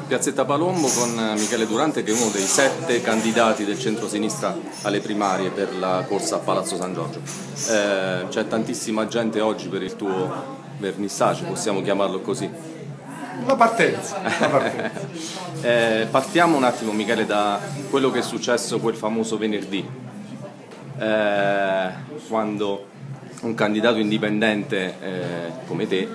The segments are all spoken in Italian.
Piazzetta Palombo con Michele Durante, che è uno dei 7 candidati del centro-sinistra alle primarie per la corsa a Palazzo San Giorgio. C'è tantissima gente oggi per il tuo vernissage, possiamo chiamarlo così. La partenza. Partiamo un attimo, Michele, da quello che è successo quel famoso venerdì, quando un candidato indipendente come te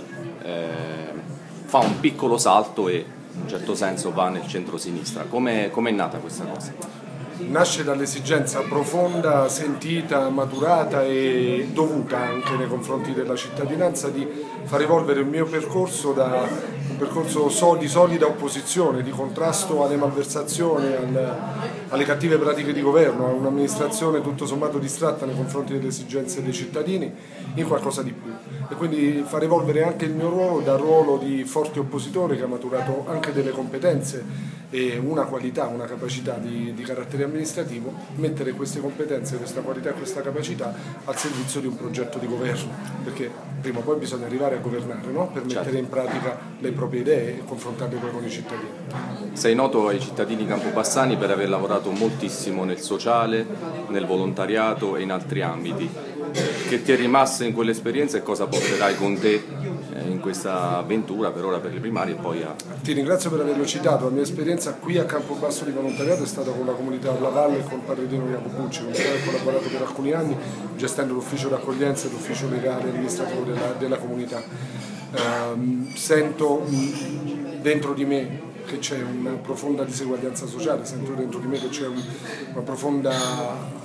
fa un piccolo salto e in un certo senso va nel centro-sinistra. Com'è nata questa cosa? Nasce dall'esigenza profonda, sentita, maturata e dovuta anche nei confronti della cittadinanza di far evolvere il mio percorso da un percorso di solida opposizione, di contrasto alle malversazioni, alle cattive pratiche di governo, a un'amministrazione tutto sommato distratta nei confronti delle esigenze dei cittadini, in qualcosa di più. E quindi far evolvere anche il mio ruolo dal ruolo di forte oppositore che ha maturato anche delle competenze e una qualità, una capacità di carattere amministrativo, mettere queste competenze, questa qualità e questa capacità al servizio di un progetto di governo, perché prima o poi bisogna arrivare a governare, no? Per mettere in pratica le proprie idee e confrontarle poi con i cittadini. Sei noto ai cittadini campobassani per aver lavorato moltissimo nel sociale, nel volontariato e in altri ambiti. Che ti è rimasto in quell'esperienza e cosa porterai con te in questa avventura, per ora per le primarie e poi a... Ti ringrazio per averlo citato. La mia esperienza qui a Campobasso di volontariato è stata con la comunità La Valle e con il padrino Jacopucci, con il quale ho collaborato per alcuni anni gestendo l'ufficio d'accoglienza e l'ufficio legale amministrativo della comunità. Sento dentro di me che c'è una profonda diseguaglianza sociale, sento dentro di me che c'è una profonda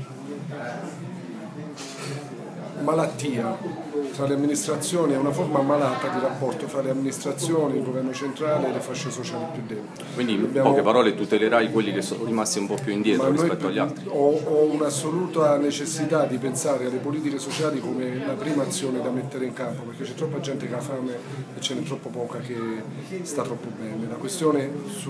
malattia tra le amministrazioni, è una forma malata di rapporto tra le amministrazioni, il governo centrale e le fasce sociali più deboli. Quindi in poche parole tutelerai quelli che sono rimasti un po' più indietro rispetto agli altri? Ho un'assoluta necessità di pensare alle politiche sociali come la prima azione da mettere in campo, perché c'è troppa gente che ha fame e ce n'è troppo poca che sta troppo bene. La questione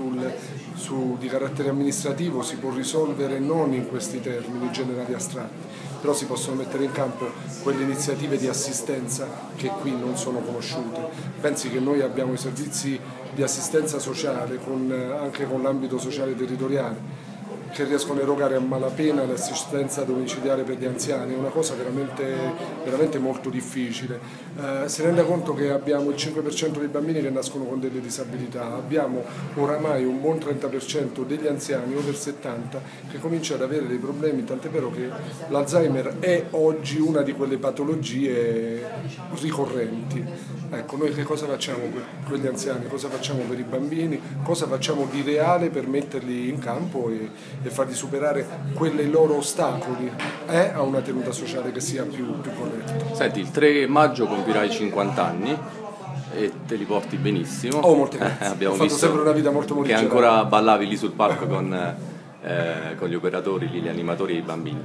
di carattere amministrativo si può risolvere non in questi termini generali astratti, però si possono mettere in campo quelle iniziative di assistenza che qui non sono conosciute. Pensi che noi abbiamo i servizi di assistenza sociale anche con l'ambito sociale territoriale che riescono a erogare a malapena l'assistenza domiciliare per gli anziani, è una cosa veramente molto difficile. Si rende conto che abbiamo il 5% dei bambini che nascono con delle disabilità, abbiamo oramai un buon 30% degli anziani over 70 che comincia ad avere dei problemi, tant'è vero che l'Alzheimer è oggi una di quelle patologie ricorrenti. Ecco, noi che cosa facciamo per gli anziani, cosa facciamo per i bambini, cosa facciamo di reale per metterli in campo e farli superare quei loro ostacoli a una tenuta sociale che sia più corretta. Senti, il 3 maggio compirai 50 anni e te li porti benissimo. Oh, molte grazie. Abbiamo fatto visto sempre una vita molto che ancora ballavi lì sul palco con gli operatori, gli animatori e i bambini.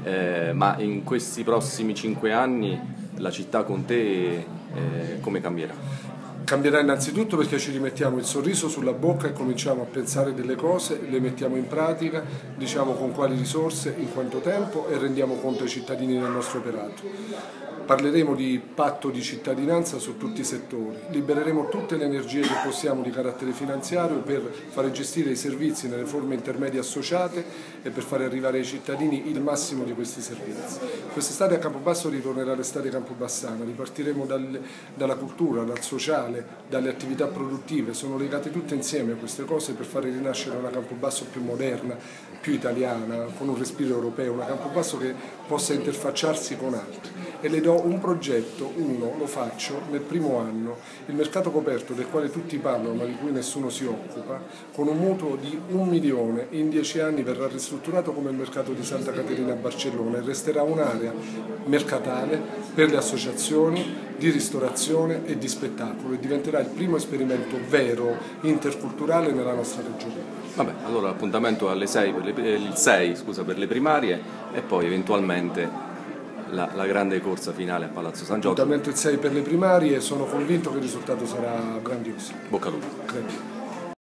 Ma in questi prossimi 5 anni la città con te come cambierà? Cambierà innanzitutto perché ci rimettiamo il sorriso sulla bocca e cominciamo a pensare delle cose, le mettiamo in pratica, diciamo con quali risorse, in quanto tempo e rendiamo conto ai cittadini del nostro operato. Parleremo di patto di cittadinanza su tutti i settori, libereremo tutte le energie che possiamo di carattere finanziario per fare gestire i servizi nelle forme intermedie associate e per fare arrivare ai cittadini il massimo di questi servizi. Quest'estate a Campobasso ritornerà l'estate campobassana, ripartiremo dalla cultura, dal sociale, dalle attività produttive, sono legate tutte insieme queste cose per fare rinascere una Campobasso più moderna, più italiana, con un respiro europeo, una Campobasso che possa interfacciarsi con altri. E le do un progetto, lo faccio nel primo anno, il mercato coperto del quale tutti parlano ma di cui nessuno si occupa, con un mutuo di 1 milione in 10 anni verrà ristrutturato come il mercato di Santa Caterina a Barcellona e resterà un'area mercatale per le associazioni di ristorazione e di spettacolo e diventerà il primo esperimento vero interculturale nella nostra regione. Vabbè, allora l'appuntamento alle 6 per le primarie e poi eventualmente la grande corsa finale a Palazzo San Giorgio. Appuntamento il 6 per le primarie e sono convinto che il risultato sarà grandioso. Bocca al lupo. Credo.